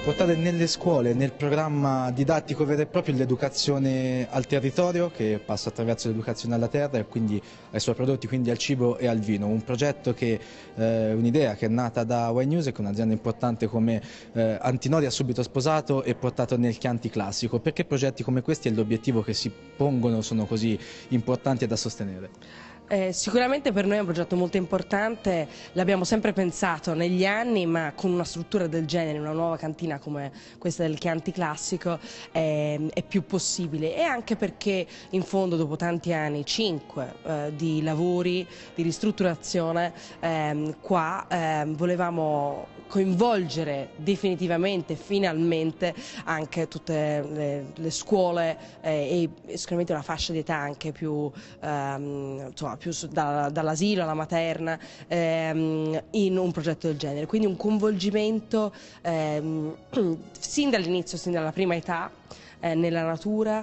portare nelle scuole, nel programma didattico vero e proprio, l'educazione al territorio, che passa attraverso l'educazione alla terra e quindi ai suoi prodotti, quindi al cibo e al vino. Un progetto un'idea che è nata da Y News, che è un'azienda importante come Antinori ha subito sposato e portato nel Chianti Classico. Perché progetti come questi e l'obiettivo che si pongono sono così importanti e da sostenere? Sicuramente per noi è un progetto molto importante, l'abbiamo sempre pensato negli anni, ma con una struttura del genere, una nuova cantina come questa del Chianti Classico è più possibile, e anche perché in fondo dopo tanti anni, 5 di lavori, di ristrutturazione, qua volevamo coinvolgere definitivamente, finalmente, anche tutte le scuole e sicuramente una fascia di età anche più, insomma, più dall'asilo alla materna, in un progetto del genere. Quindi un coinvolgimento sin dall'inizio, sin dalla prima età, nella natura,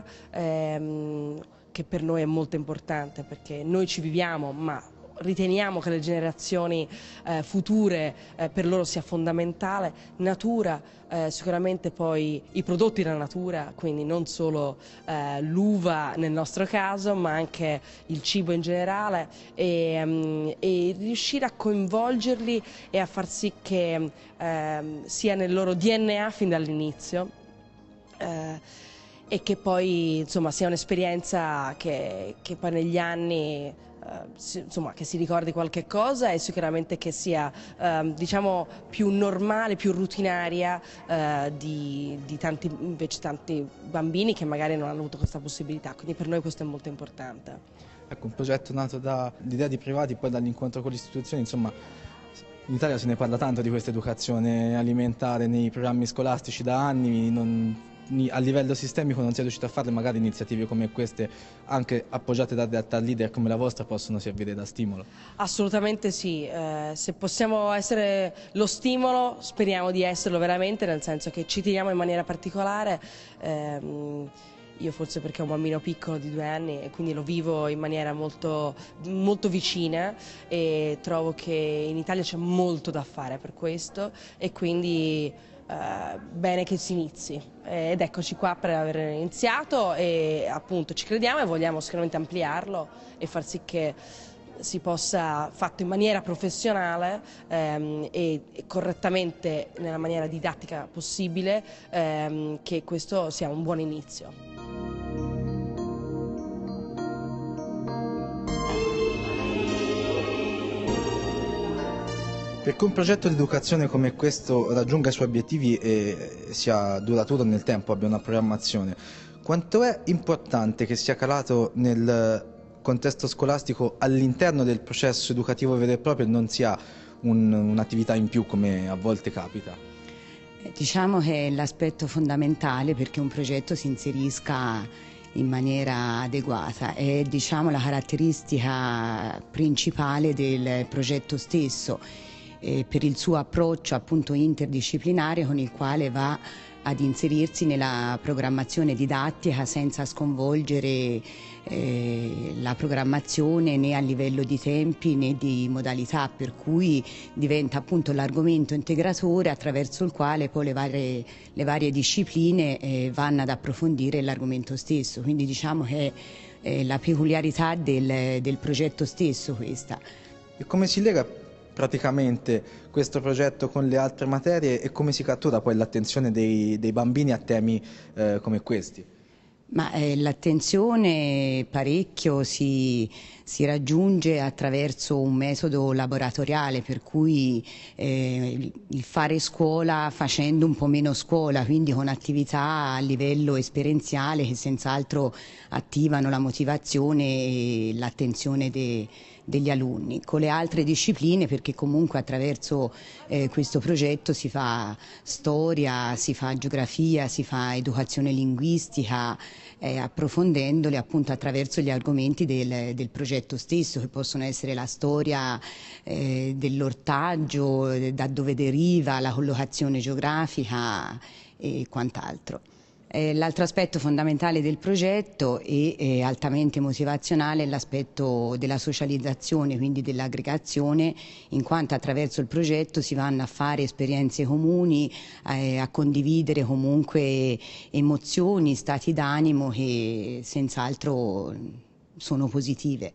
che per noi è molto importante, perché noi ci viviamo, ma riteniamo che le generazioni future per loro sia fondamentale. Natura, sicuramente poi i prodotti della natura, quindi non solo l'uva nel nostro caso, ma anche il cibo in generale, e riuscire a coinvolgerli e a far sì che sia nel loro DNA fin dall'inizio. E che poi insomma sia un'esperienza che poi negli anni insomma, che si ricordi qualche cosa, e sicuramente che sia diciamo più normale, più rutinaria di tanti bambini che magari non hanno avuto questa possibilità, quindi per noi questo è molto importante. Ecco, un progetto nato dall'idea di privati, poi dall'incontro con le istituzioni, insomma. In Italia se ne parla tanto di questa educazione alimentare nei programmi scolastici da anni, a livello sistemico non si è riuscito a farle, magari iniziative come queste, anche appoggiate da realtà leader come la vostra, possono servire da stimolo. Assolutamente sì, se possiamo essere lo stimolo speriamo di esserlo veramente, nel senso che ci tiriamo in maniera particolare. Io forse perché ho un bambino piccolo di 2 anni e quindi lo vivo in maniera molto, molto vicina, e trovo che in Italia c'è molto da fare per questo, e quindi bene che si inizi, ed eccoci qua per aver iniziato, e appunto ci crediamo e vogliamo sicuramente ampliarlo e far sì che si possa, fatto in maniera professionale e correttamente, nella maniera didattica possibile, che questo sia un buon inizio. Perché un progetto di educazione come questo raggiunga i suoi obiettivi e sia duraturo nel tempo, abbia una programmazione, quanto è importante che sia calato nel contesto scolastico all'interno del processo educativo vero e proprio e non sia un'attività in più come a volte capita? Diciamo che è l'aspetto fondamentale perché un progetto si inserisca in maniera adeguata, è diciamo la caratteristica principale del progetto stesso, per il suo approccio appunto interdisciplinare con il quale va ad inserirsi nella programmazione didattica senza sconvolgere la programmazione né a livello di tempi né di modalità, per cui diventa appunto l'argomento integratore attraverso il quale poi le varie discipline vanno ad approfondire l'argomento stesso, quindi diciamo che è la peculiarità del progetto stesso questa. E come si lega praticamente questo progetto con le altre materie e come si cattura poi l'attenzione dei bambini a temi come questi? Ma l'attenzione parecchio si raggiunge attraverso un metodo laboratoriale, per cui il fare scuola facendo un po' meno scuola, quindi con attività a livello esperienziale che senz'altro attivano la motivazione e l'attenzione degli alunni. Con le altre discipline, perché comunque attraverso questo progetto si fa storia, si fa geografia, si fa educazione linguistica, approfondendole appunto attraverso gli argomenti del progetto stesso, che possono essere la storia dell'ortaggio, da dove deriva, la collocazione geografica e quant'altro. L'altro aspetto fondamentale del progetto e altamente motivazionale è l'aspetto della socializzazione, quindi dell'aggregazione, in quanto attraverso il progetto si vanno a fare esperienze comuni, a condividere comunque emozioni, stati d'animo che senz'altro sono positive.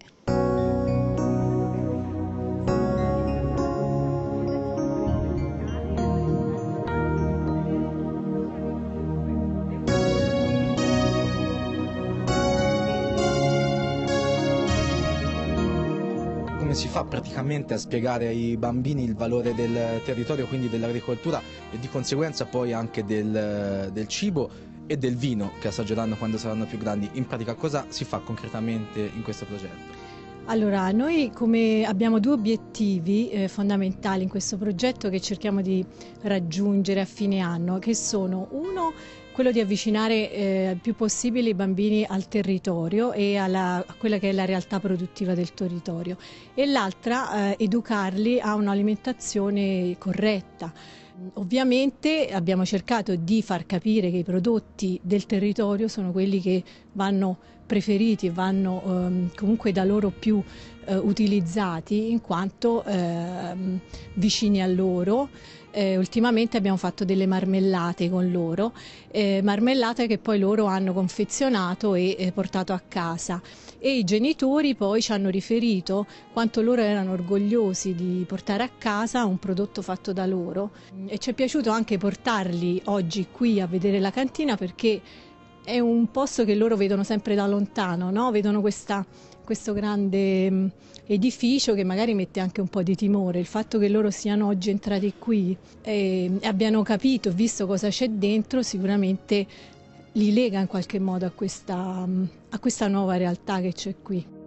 Come si fa praticamente a spiegare ai bambini il valore del territorio, quindi dell'agricoltura e di conseguenza poi anche del cibo e del vino che assaggeranno quando saranno più grandi? In pratica cosa si fa concretamente in questo progetto? Allora, noi abbiamo due obiettivi fondamentali in questo progetto che cerchiamo di raggiungere a fine anno, che sono uno, quello di avvicinare il più possibile i bambini al territorio e a quella che è la realtà produttiva del territorio, e l'altra educarli a un'alimentazione corretta. Ovviamente abbiamo cercato di far capire che i prodotti del territorio sono quelli che vanno preferiti, vanno comunque da loro più utilizzati in quanto vicini a loro. Ultimamente abbiamo fatto delle marmellate con loro, marmellate che poi loro hanno confezionato e portato a casa, e i genitori poi ci hanno riferito quanto loro erano orgogliosi di portare a casa un prodotto fatto da loro, e ci è piaciuto anche portarli oggi qui a vedere la cantina, perché è un posto che loro vedono sempre da lontano, no? Vedono questo grande edificio che magari mette anche un po' di timore. Il fatto che loro siano oggi entrati qui e abbiano capito, visto cosa c'è dentro, sicuramente li lega in qualche modo a questa nuova realtà che c'è qui.